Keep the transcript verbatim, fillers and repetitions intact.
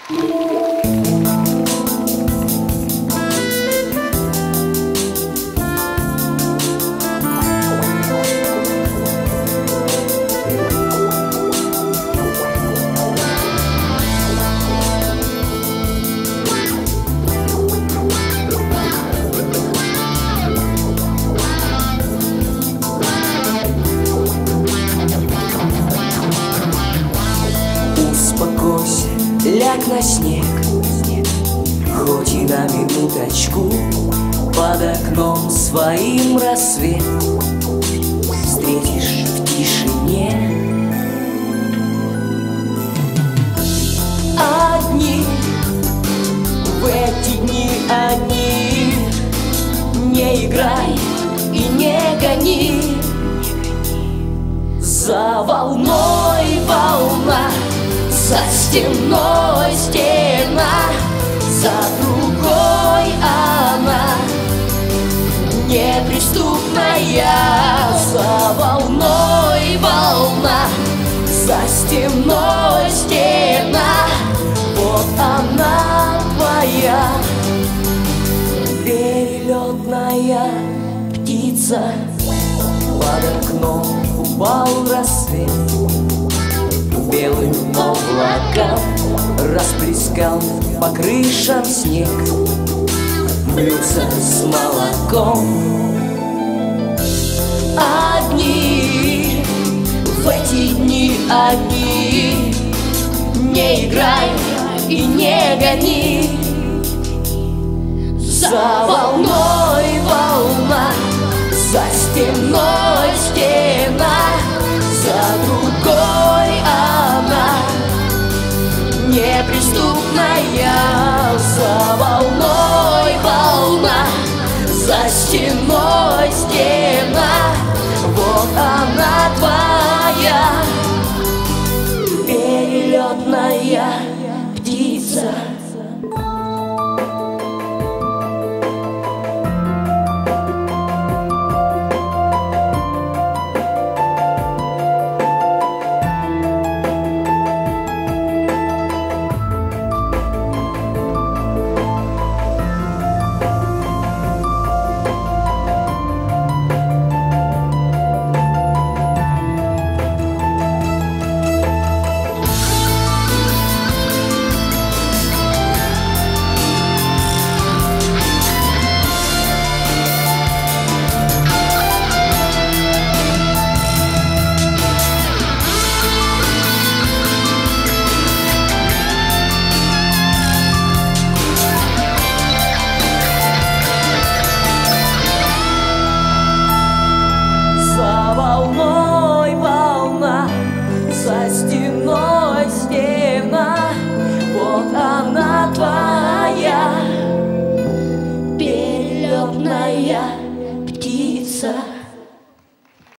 Успокойся, ляг на снег, хоть и на минуточку. Под окном своим рассвет встретишь в тишине. Одни в эти дни одни, не играй и не гони. За волной волна, за стеной стена, за другой она неприступная. За волной волна, за стеной стена, вот она твоя перелетная птица. Под окном упал рассвет, белым облаком расплескал по крышам снег. Блюдца с молоком. Одни в эти дни одни, не играй и не гони. За волной волна, за стеной